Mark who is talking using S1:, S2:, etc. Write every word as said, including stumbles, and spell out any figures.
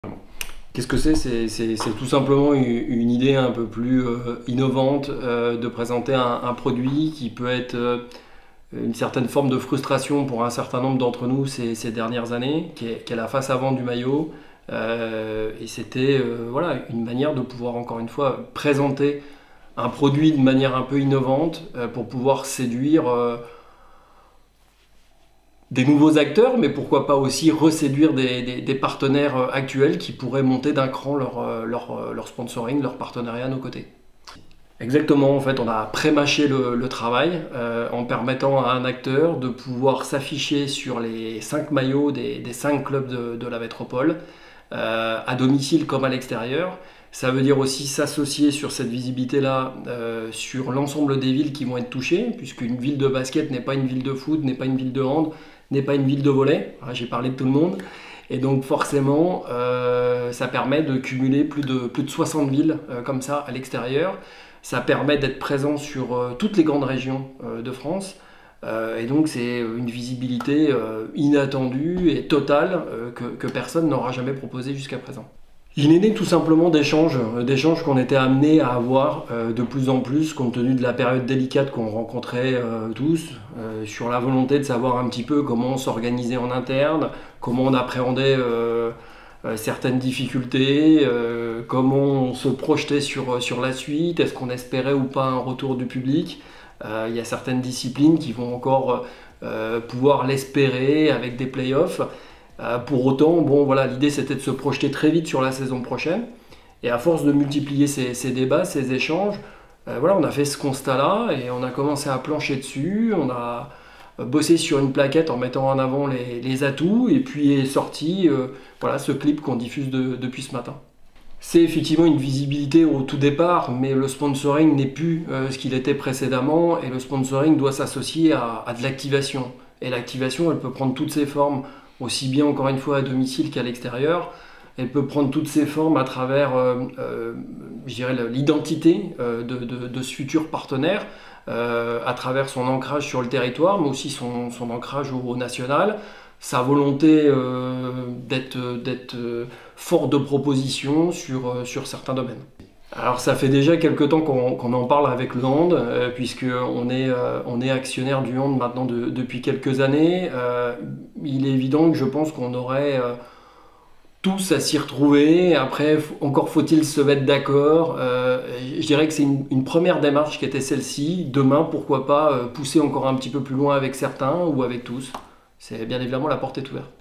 S1: Qu'est-ce que c'est? C'est tout simplement une, une idée un peu plus euh, innovante euh, de présenter un, un produit qui peut être euh, une certaine forme de frustration pour un certain nombre d'entre nous ces, ces dernières années, qui est, qui est la face avant du maillot. Euh, et c'était euh, voilà, une manière de pouvoir encore une fois présenter un produit de manière un peu innovante euh, pour pouvoir séduire euh, des nouveaux acteurs, mais pourquoi pas aussi reséduire des, des, des partenaires actuels qui pourraient monter d'un cran leur, leur, leur sponsoring, leur partenariat à nos côtés. Exactement, en fait, on a pré-mâché le, le travail euh, en permettant à un acteur de pouvoir s'afficher sur les cinq maillots des, des cinq clubs de, de la métropole, euh, à domicile comme à l'extérieur. Ça veut dire aussi s'associer sur cette visibilité-là euh, sur l'ensemble des villes qui vont être touchées, puisqu'une ville de basket n'est pas une ville de foot, n'est pas une ville de hand, n'est pas une ville de volley. J'ai parlé de tout le monde. Et donc forcément, euh, ça permet de cumuler plus de, plus de soixante villes euh, comme ça à l'extérieur. Ça permet d'être présent sur euh, toutes les grandes régions euh, de France. Euh, et donc c'est une visibilité euh, inattendue et totale euh, que, que personne n'aura jamais proposée jusqu'à présent. Il est né tout simplement d'échanges, d'échanges qu'on était amenés à avoir euh, de plus en plus compte tenu de la période délicate qu'on rencontrait euh, tous, euh, sur la volonté de savoir un petit peu comment s'organiser en interne, comment on appréhendait euh, euh, certaines difficultés, euh, comment on se projetait sur, sur la suite, est-ce qu'on espérait ou pas un retour du public. Euh, il y a certaines disciplines qui vont encore euh, pouvoir l'espérer avec des playoffs. Euh, pour autant, bon, voilà, l'idée c'était de se projeter très vite sur la saison prochaine. Et à force de multiplier ces, ces débats, ces échanges, euh, voilà, on a fait ce constat-là et on a commencé à plancher dessus. On a bossé sur une plaquette en mettant en avant les, les atouts et puis est sorti euh, voilà, ce clip qu'on diffuse de, depuis ce matin. C'est effectivement une visibilité au tout départ, mais le sponsoring n'est plus euh, ce qu'il était précédemment et le sponsoring doit s'associer à, à de l'activation. Et l'activation, elle peut prendre toutes ses formes, aussi bien encore une fois à domicile qu'à l'extérieur. Elle peut prendre toutes ses formes à travers euh, euh, je dirais, l'identité euh, de, de, de ce futur partenaire, euh, à travers son ancrage sur le territoire, mais aussi son, son ancrage au, au national, sa volonté euh, d'être euh, fort de propositions sur, euh, sur certains domaines. Alors ça fait déjà quelques temps qu'on qu'on en parle avec le hand, euh, puisqu'on est, euh, on est actionnaire du hand maintenant de, depuis quelques années. Euh, il est évident que je pense qu'on aurait euh, tous à s'y retrouver. Après, encore faut-il se mettre d'accord. Euh, je dirais que c'est une, une première démarche qui était celle-ci. Demain, pourquoi pas euh, pousser encore un petit peu plus loin avec certains ou avec tous. C'est bien évidemment, la porte est ouverte.